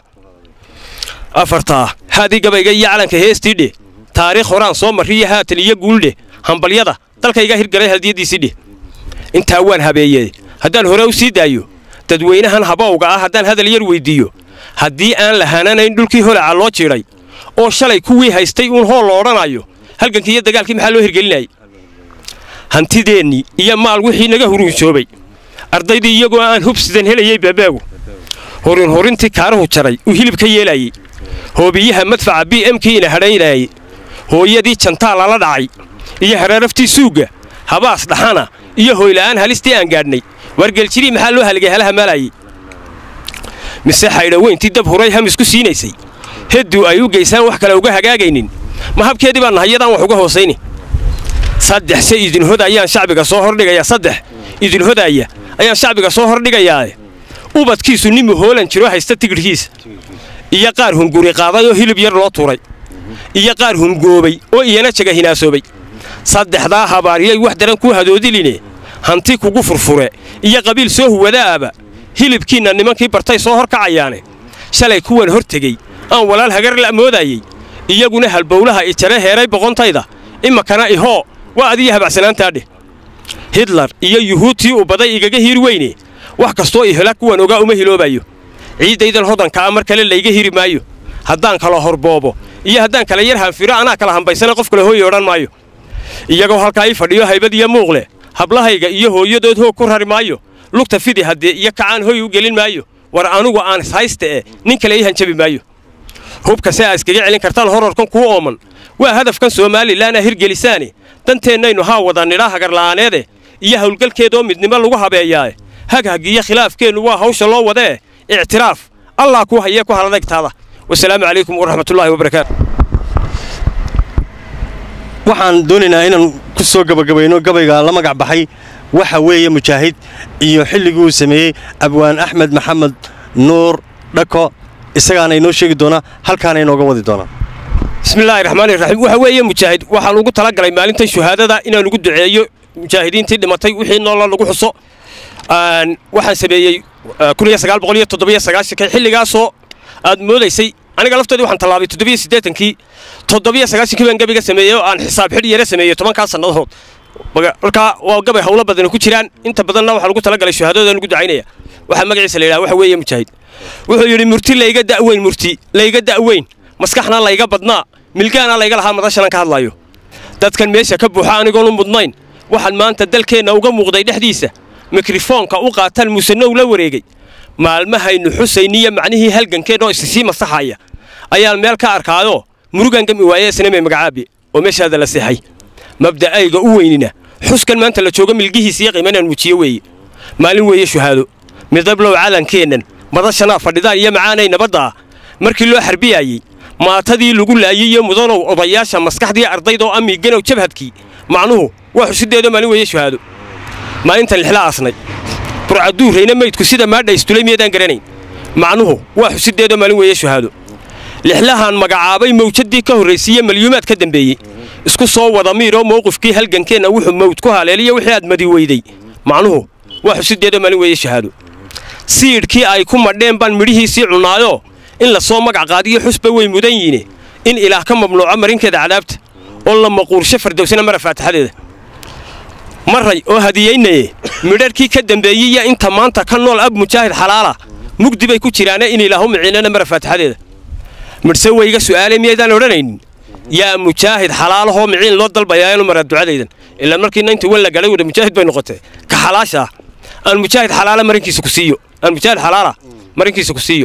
afartaa haadii gabayga iyo calanka heestiidhe taariikh horaan soo marriyo haatan iyo guuldhe hambalyada dalkayga hirgalay hadiyaddiisiidhe intaa waan habeeyey haddaan hore u sii daayo dadweynahan habowga ah haddaan hadal yar weyddiiyo haddii aan la hananayn dhulkii holaca loo jiidhay oo shalay kuwii haystay uun hool lo odhanayo halgankii iyo dagaalkii maxaa loo hirgelinayay hantideennii iyo maal wixii naga huruunsoobay ardaydii iyagoo aan hubsidan helayey baabaagu horin horintii kaaruhu jaray uu hilib ka yeelayey hoobiyaha madfaca b m kiina hadhaynayay hooyadii jantaa lala dhacay iyo haraaraftii suugga habaas dhaxana iyo hoyla'aan halistii aan gaadhnay wargeljirii maxaa loo halgay halaha maalayey mise xaydhaweyntii dab huray hamis ku siinaysay hedduu ay u geysaan wax kale uga hagaagaynin ma habkeedii baan nahay yadaan wax uga hoosayni saddex se idin hoda ayaan shacbiga soo hordhigayaa saddex idin hodaaya ayaan shacbiga soo hordhigayaa ubadkiisu nimu hoolan jiro haysta tigidhkiisa iyo qaar hunguri qaaday oo hilib yar loo tuuray iyo qaar hungoobay oo iyana jaga hinaasoobay saddexdaa habaariyay wax daran ku hadoodiline hanti kugu furfure iyo qabiil soo huwadaaba hilibkiina nimankii bartay soo horkacayaane shalay kuwan hortegey aan walaal hagar la moodayay iyaguna halbowlaha ijare heeray boqontayda imakana ihoo waa adiga habacsanaantaadhe hitler iyo yuhuudtii u baday igaga hiir weyne wax kastoo i hela kuwan ogaa uma hiloobayo ciidaydan hodanka ah mar kale layga hiri maayo haddaan kala horboobo iyo haddaan kala yar hanfiro anaa kala hambaysana qof kale hooyi odhan maayo iyagoo halkaa ii fadhiyo haybad iyo muuqle hablahayga iyo hooyadood hoog ku rari maayo lugta fidi haddee iyo kacaan hoy u gelin maayo war anugu aan ishaysta e nin kale ii hanjabi maayo hubka se aa iskaga celin kartaan horarkan kuu ooman waa hadafkan somalilanaa hirgelisaane danteennaynu haa wada nidhaa hagarla'aaneede iyo hawlgalkeedoo midnimo lagu habeeyaae haghag iyo khilaafkeennu waa hawsha loo wadee ictiraaf allah kuu hayee ku haladagtaada wasalaamu calaykum waraxmatullaahi wabarakaatu waxaan doonaynaa inaan ku soo gabagabayno gabayga la magac baxay waxa weeye mujaahid iyo xilligii uu sameeyey abwaan axmed maxamed nuur dhako isagaana inoo sheegi doonaa halkaana inooga wadi doonaa bismillaahi raxmaani raxiim waxa weeye mujaahid waxaan ugu talagalay maalintan shuhaadada inaan ugu duceeyo mujaahidiintii dhimatay wixii nolol lagu xuso waxaan sameeyey kun iyo sagaal boqol iyo toddobiyo sagaashankii xilligaasoo aad moodaysay aniga lafteedii waxaan tallaabay toddobiyo siddeetankii toddobiyo sagaashankii baan gabayga sameeyey oo aan xisaab xidh yara sameeyey tobankaa sannadood markaa waa gabay hawlo badan ku jiraan inta badanna waxaa lagu talagalay shuhaadadaan ugu ducaynaya waxaa magaciisa la yidhaha waxa weeye mujaahid wuxuu yidhi murti layga da'weyn murti layga da'weyn maskaxna layga badnaa milgaana layga lahaa madashanan ka hadlaayo dadkan meesha ka buuxa anigoon u mudnayn waxaan maanta dalkeenna uga muuqday dhexdiisa mikrofoonka u qaataan musanow la wareegay maalmahaynu xusayniyo macnihii halgankeen oo isisii masaxaya ayaan meel ka arkaayoo murugan gami waaye isnamee magacaabi oo meeshaada la seexay mabda'ayga u weynina xuskan maanta la joogo milgihiisa iyo qiimanaan muujiyo weeye maalin weeye shuhaado midablow calankeennan madashanaa fadhidaan iyo macaanay nabaddaa markii loo xarbiyaayey maatadii lagu laayey iyo mudanow odayaasha maskaxdii ardaydoo amiiganow jabhadkii macnuhu waa xusideedo maalin weeye shuhaado maalintan lixla aasnay burcaduurayna maydku sida maadha istulay miyaedaan garanayn macnuhu waa xusideedo maalin weeye shuhaado lixlahan magacaabay mawjaddii ka horraysiiye malyuumaad ka dambeeyey isku soo wada miiroo mowqifkii halgankeenna wuxuu mawd ku haleeliyo wixii aad madi weyday macnuhu waa xusideedo maalin weeye shahaado siidhkii ay ku madheen baan midhihiisii cunnaayoo in la soo magac qaadiyo xusba way mudan yiine in ilaah ka mamnuuco marinkeeda cadaabta oo la maquursho fardowsana mara faatixadeeda maray oo hadiyaynaye midharkii ka dambeeyey iyo inta maanta ka nool ab mujaahid xalaala mugdi bay ku jiraane in ilaahu miciinana mara faatixadeeda midhse wayga su'aalay miyaydaan odhanaynin yaa mujaahid xalaalahoo miciin loo dalbayaa inuu maraa ducadaydan ilaa markii naynta wan la galay wada mujaahid bay noqotee ka xalaasha aan mujaahid xalaala marinkiisa ku siiyo aan mujaahid xalaala marinkiisa ku siiyo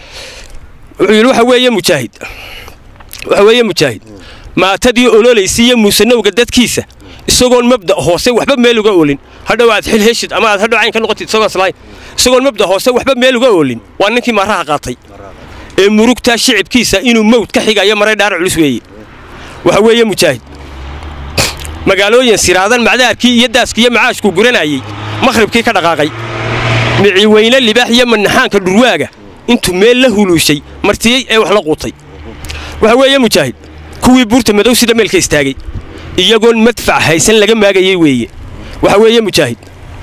wuxuu yidhi waxa weeye mujaahid waxa weeye mujaahid maatadii ololeysiiyo muusanowga dadkiisa isagoon mabda hoose waxba meel uga oolin hadhow aad xil heshid ama aad hadhow cayn ka noqotid isagoo islayn isagoon mabda hoose waxba meel uga oolin waa ninkii maaraha qaatay ee murugtaa shicibkiisa inuu mawd ka xigayo maray dhaar culus weeye waxa weeye mujaahid magaalooyin siraadan macdaarkii iyo daaskii iyo macaashku guranayay makhribkii ka dhaqaaqay mici weyne libaax iyo manaxaanka dhurwaaga intuu meel la huluushay martiyey ee wax la quutay waxa weeye mujaahid kuwii buurta madow sida meelka istaagay iyagoon madfac haysan laga maagayay weeye waxa weeye mujaahid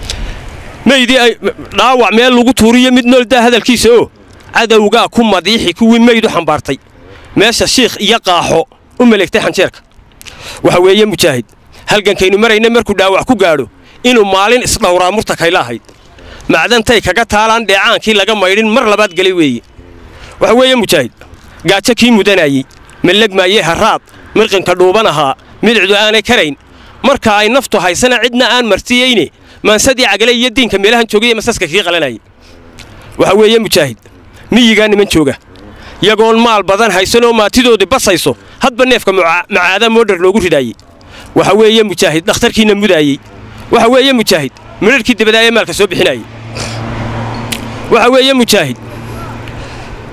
meydii ay dhaawac meel lagu tuuriyo mid nooldaa hadalkiisa oo cadowgaa ku madiixi kuwii meyd u xambaartay meesha shiikh iyo qaaxo u maleegtay xanjeerka waxa weeye mujaahid halgankaynu marayna markuu dhaawac ku gaadho inuu maalin isdhowraa murtakayla ahayd macdantay kaga taalaan dheecaankii laga maydhin mar labaad galay weeye waxa weeye mujaahid gaajo kii mudanayey mallegmaayee harraad mirqinka dhuuban ahaa midicdu aanay karayn marka ay naftu haysana cidna aan martiyeyne maansadii cagale iyo diinka meelahan joogaya masaska kii qalanayay waxa weeye mujaahid miyigaa niman jooga yagoon maal badan haysanoo maatidoodii basayso hadba neefka macaada moodhar loogu ridaayey waxa weeye mujaahid dhakhtarkiina mudaayey waxa weeye mujaahid midharkii dabadaayee maalka soo bixinayey waxa weeye mujaahid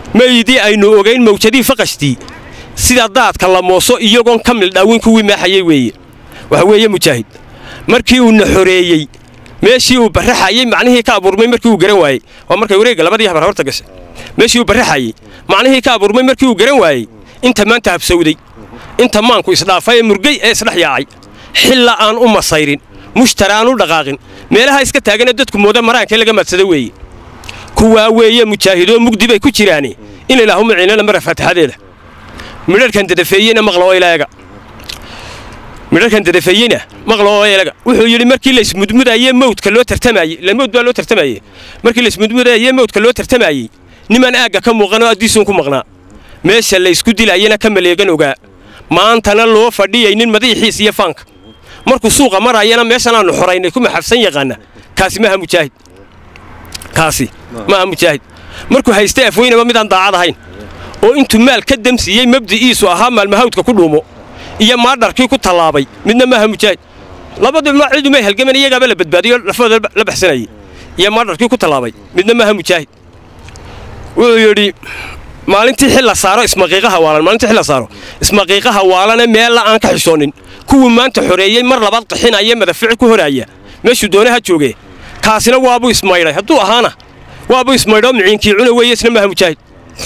meeyidii aynu ogayn mawjadii faqashtii sida daadka la mooso iyagoon kamil dhaawin kuwii maaxayay weeye waxa weeye mujaahid markii uu naxoreeyay meeshii uu baraxayay macnihii ka abuurmay markii uu garan waayay waa markay wareega labadii habar horta gashay meeshii uu baraxayay macnihii ka abuurmay markii uu garan waayay inta maanta habsawday inta maanku isdhaafay murgay ee isdhax yaacay xilla aan u masayrin mushtaraan u dhaqaaqin meelaha iska taagan dadku mooda maraanka laga madsada weeye kuwa weeye mujaahido mugdi bay ku jiraan in ilaahu maciinana mar faataxadeeda midharkan dadafeeyina maqloo ilaaga midharkan dadafeeyina maqloo ilaaga wuxuu yiri markii la ismudmudayay mawdka loo tartamayay la mawd baa loo tartamayay markii la ismudmudayay mawdka loo tartamayay niman aaga ka muuqano adiisun ku maqnaa meesha la isku dilayna ka maleegan ogaa maantana loo fadhiyay nin madaxiis iyo faanka markuu suuqa marayana meeshan aanu xoraynay kuma xafsan yaqaana kaasi ma mujaahid kaasi ma mujaahid markuu haystay afweynaba midaan daacad ahayn oo intuu maal ka damsiyay mabdiiisu ahaa maalmahawdka ku dhuumo iyo maadharkii ku talaabay midna ma mujaahid labadu ma ciidu ma halgaman iyaga la badbaadiyo lafooda la baxsanay iyo maadharkii ku talaabay midna ma mujaahid wuxuu yiri maalintii xil la saaro ismaqiiqaha waalan maalintii xil la saaro ismaqiiqaha waalan meel la aan ka xishoonin kuwa maanta xoreeyay mar labaad qixinaya madafiic ku horaya meeshu doonaha joogay kaasina waa buu ismayray haduu ahaana waa buu ismayro miciinkii cuna weeye isna ma mujaahid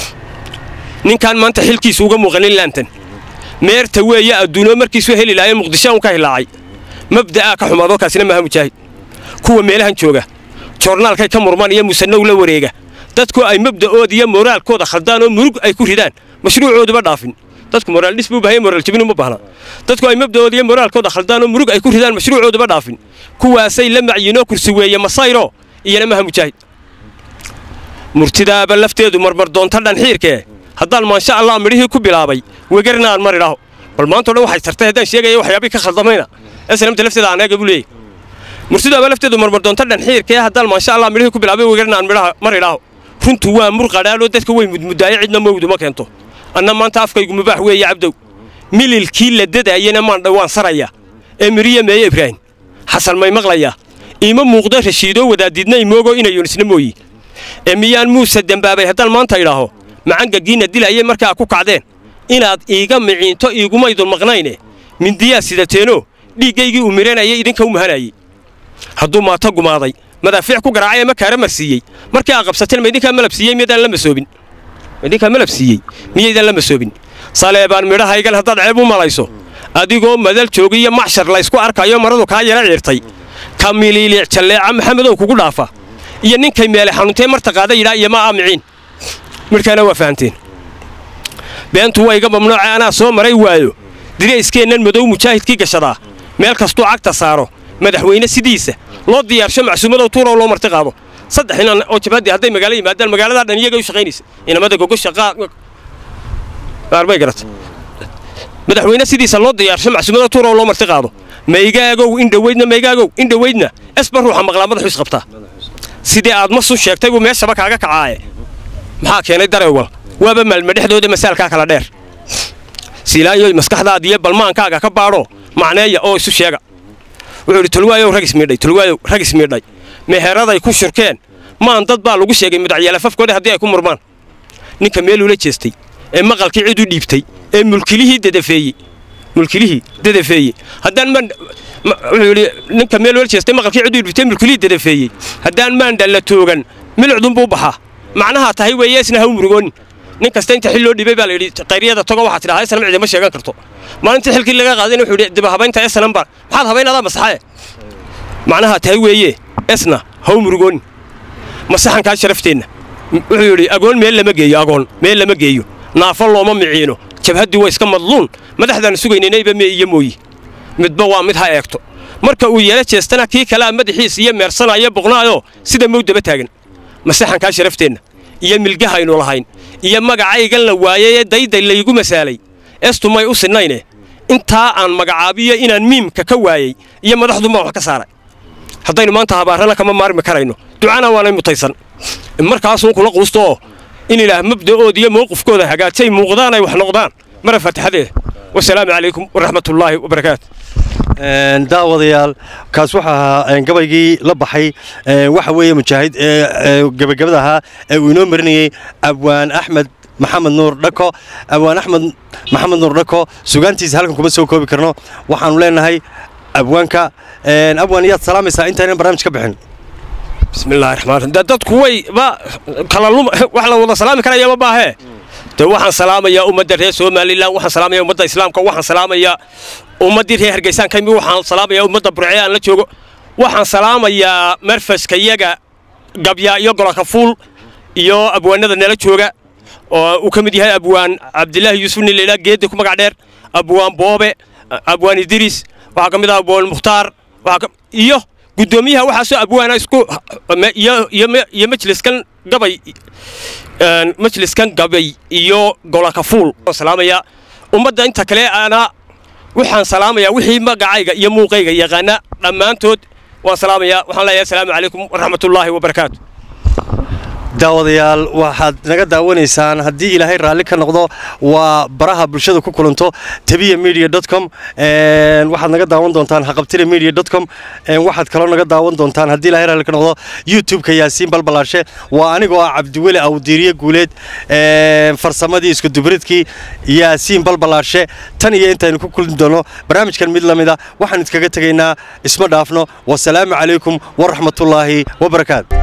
ninkan maanta xilkiisu uga muuqanin laantan meerta weeye adduuno markiisu heli laayay muqdisho ka hilaacay mabda'a ka xumaado kaasina ma mujaahid kuwa meelahan jooga joornaalkay ka murmaan iyo musanow la wareega dadku ay mabda'ooda iyo moraalkooda khaldaan oo murug ay ku ridaan mashruucooduba dhaafin dadku moraal dhisbu baahay moraal jibin uma baahna dadku ay mabda'ooda iyo moraalkooda khaldaan oo murug ay ku ridaan mashruucooduba dhaafin kuwaasay la macyiino kursi weeye masayro iyana ma mujaahid murtidaaba lafteedu marmar doonta dhan xiirkee haddaan maasha Allah midhii ku bilaabay wegarnaan marilaho bal maanta waxay tartay hadaan sheegay waxyaabi ka khaldamayna asalaamta lafteeda anaga buleey murtidaaba lafteedu marmar doonta dhan xiirkee haddaan maasha Allah midhii ku bilaabay wegarnaan midhaha marilaho runtu waa murqadaalo dadka way mudmudaayo cidna mawdu ma keento anna maanta afkaygu mubaax weeye abdow mililkii la dadayena maan dhawaan saraya ee miriye meeye ibraahim xasan may maqlaya ima muuqdo rashiido wadaadidna imoogo inay yunisna mooyi ee miyaan muuse dambaabay haddaan maanta idhaaho macanga giina dilayay markaa ku kacdeen inaad iiga miciinto iiguma idun maqnayne mindiyaa sidateeno dhiigaygii u miranayay idinka u mahanayay hadduu maata gumaaday madaafiic ku garaacay ma kaara marsiiyay markii aan qabsateen meedinka malab siiyay miyadan la masoobin meedinka malab siiyay miyadan la masoobin saleebaan midhahaygan haddaad ceeb u malayso adigoo madal joogiyo maxshar la isku arkayo maradu ka yara ciirtay kamiliili jaleeca maxamedow kugu dhaafa iyo ninkay meelay xanuuntay marta qaada yidhaa iyo ma aamiciin midkaana waa fahanteen beentu way iga mamnuucay anaa soo maray waayo direyskeennan madow mujaahidkii gashadaa meel kastuu cagta saaro madaxweyne sidiisa loo diyaarsho macsuumada tuuro loo marti qaado saddex inaan oo jabadi haday magaalo yimaadaan magaalada dhan iyaga u shaqeynaysa inamada gogo shaqa arbay garat madaxweyne sidiisa loo diyaarsho macsuumada tuuro loo marti qaado meeygaagow indhaweydna meeygaagow indhaweydna asbar ruuxa maqlaamada xus qabta sidii aad ma soo sheegtay uu meeshaba kaaga kacaaye maxaa keenay dareewal waaba maalma dhexdooda masaalka kala dheer silaayo maskaxdaada iyo balmaankaaga ka baadho macneeya oo isu sheega wuxuu tolwaayo ragis meedhay tolwaayo ragis meedhay meeheraday ku shirkeen maan dad baa lagu sheegay midacyaal afafkooda hadii ay ku murmaan ninka meel ula jeestay ee maqalkii cid u dhiibtay ee mulkilihii dadafeeyay mulkilihii dadafeeyay haddaan man wuxuu ninka meel ula jeestay maqalkii cid u dhiibtay mulkilihii dadafeeyay haddaan maan dal la toogan milcudun buu baxa macnaha tahay weeyeesna ha umrugoon nin kasta inta xil loo dhibay baa la yiri qayriyada toga waxa tiraa isna cid ma sheegan karto maalinta xilkii laga qaaday wuxuu yiri dib habaynta isna bar maxaad habaynada masaxay macnaha tahay weeye isna ha umrugoon masaxan ka sharafteena wuxuu yiri agoon meel lama geeyo agoon meel lama geeyo naafo looma miciino jabhadii way iska madluun madaxdan sugaynayba me iyo mooyi midba waa mid ha eegto marka uu yeela jeestana kii kala madaxiis iyo meersanaya boqnaayo sida mowdaba taagan masaxan ka sharafteena iyo milgahaynu lahayn iyo magacaygan la waayay dayday laygu masaalay estumay u sinayne inta aan magacaabiyo inaan miimka ka waayay iyo madaxdu ma wax ka saaray haddaynu maanta habaarana kama maarmi karayno ducana waanay mutaysan markaas uu kula quusto in ilaah mabda'ood iyo mowqifkooda hagaajay muuqdaan ay wax noqdaan mara fataxadeed wassalaamu calaykum waraxmatullaahi wabarakaatuh daawadayaal kaas waxa ahaa gabaygii la baxay waxa weeye mujaahid gabagabada ahaa ee uu inoo marinayay Abwaan Axmed محمد نور دكو أبوان أحمد محمد نور دكو سجانتي سهلكم كم سووا كوبي كرنو وحنو لنا هاي أبوانكا أبوان يا سلام يسا أنت هنا برنامج كبحن بسم الله الرحمن الرحيم دات كوي با كلام وحلا والله سلام كنا يا بابا هي تو وحن سلام يا أمة الرئيس وما لله وحن سلام يا أمة الإسلام كوحن سلام يا أمة الرئيس هرجيسان كم وحن سلام يا أمة برعيان لا تشوفوا وحن سلام يا مرفس كيجا قبيا يقرأ كفول يا أبوان هذا نلا تشوفه وكمدي هاي أبوان عبد الله يوسف الليلة جد كم قاعدير أبوان بوبة أبوان إدريس وحكم ده أبوان مختار وحكم إياه قدوميها وحاسو أبوان اسكو يا يا يا مجلس كان قبي مجلس كان قبي إياه قولا كفول سلام يا ومدة أنت كلا أنا وحن سلام يا وحي ما قاعد يا مو قاعد يا غنا لما أنتود وسلام يا وحلا يا السلام عليكم ورحمة الله وبركاته daawadayaal waxaad naga daawanaysaan haddii ilaahay raalli ka noqdo waa baraha bulshada ku kulanto tabiya media dot com een waxaad naga daawan doontaan haqabtire media dot com een waxaad kaloo naga daawan doontaan haddii ilaahay raalli ka noqdo YouTube ka Yaasiin Balbalaarshe waa anigoo ah Cabdiweli Awdiiriye Guuleed een farsamadii isku dubridkii Yaasiin Balbalaarshe tan iyo intaaynu ku kulmi doono barnaamijkan mid lamid ah waxaan iskaga tagaynaa isma dhaafno wassalaamu calaykum wa rahmatullaahi wa barakaatuh